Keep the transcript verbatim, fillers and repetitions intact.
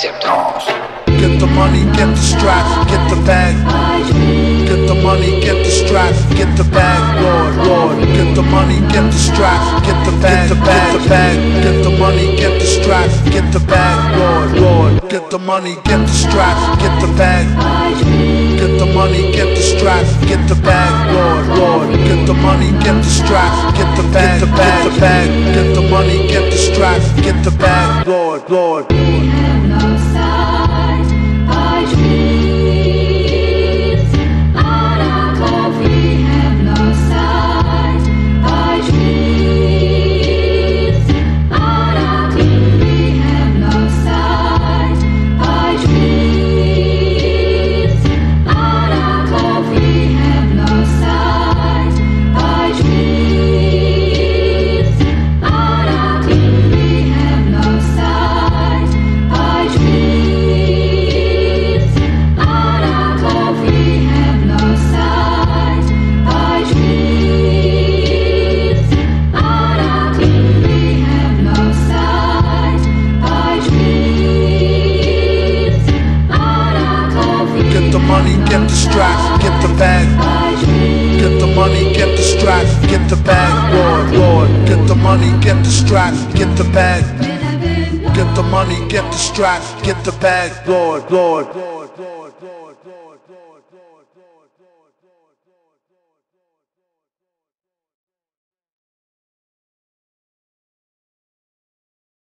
septembre. Get the money, get the strap, get the bag. Get the money, get the strap, get the bag. Lord, Lord, get the money, get the strap, get the bag, the bag, the bag. Get the money, get the strap, get the bag. Lord, Lord, get the money, get the strap, get the bag. Get the money, get the strap, get the bag. Lord, Lord, get the money, get the strap, get the bag, the bag, the bag. Get the money, get the strap, get the bag. Lord, Lord. Get the strap, get the bag. Get the money, get the strap, get the bag. Lord, Lord, get the money, get the strap, get the bag. Get the money, get the strap, get the bag. Lord, Lord.